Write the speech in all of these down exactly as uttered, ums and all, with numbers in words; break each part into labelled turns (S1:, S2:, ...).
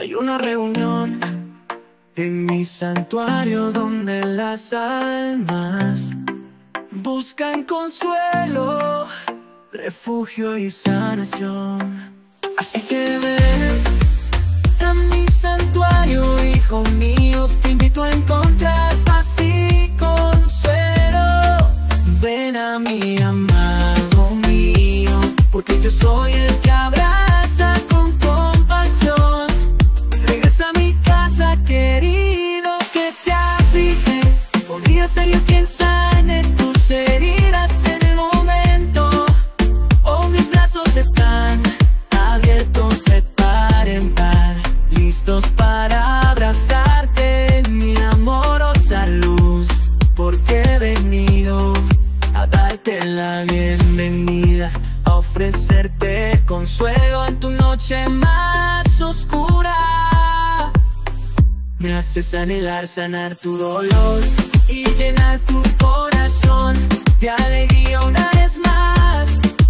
S1: Hay una reunión en mi santuario donde las almas buscan consuelo, refugio y sanación. Así que ven a mi santuario, hijo mío, te invito a encontrar paz y consuelo. Ven a mi amado mío, porque yo soy el que abraza con compasión. Regresa a mi casa, querido, que te aflige. Podría ser yo quien sane tus heridas en el momento. Oh, mis brazos están abiertos de par en par, listos para abrazarte, mi amorosa luz, porque he venido a darte la bienvenida, a ofrecerte consuelo en tu noche más oscura. Me haces anhelar sanar tu dolor y llenar tu corazón de alegría una vez más.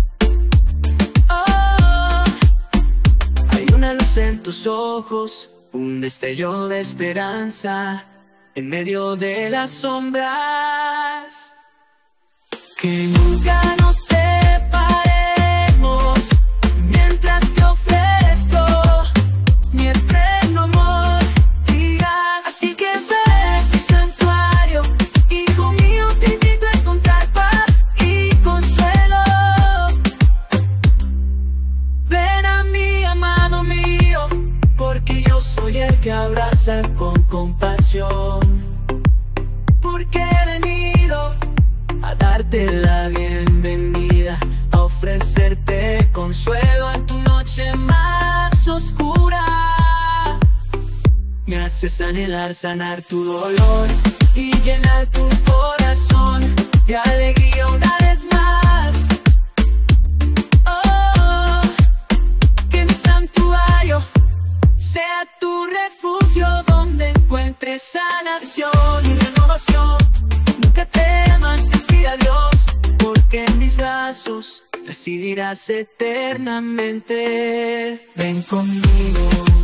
S1: Oh, hay una luz en tus ojos, un destello de esperanza en medio de las sombras. Que nunca nos separemos mientras te ofrezco mi eterno amor. Digas, así que ven a mi santuario, hijo mío, te invito a encontrar paz y consuelo. Ven a mí, amado mío, porque yo soy el que abraza con compasión. Porque he venido a darte la bienvenida, a ofrecerte consuelo en tu noche más oscura. Me haces anhelar sanar tu dolor y llenar tu corazón de alegría una vez más. Oh, que mi santuario sea tu refugio, donde encuentres sanación y renovación. Nunca temas decir adiós, porque en mis brazos residirás eternamente. Ven conmigo.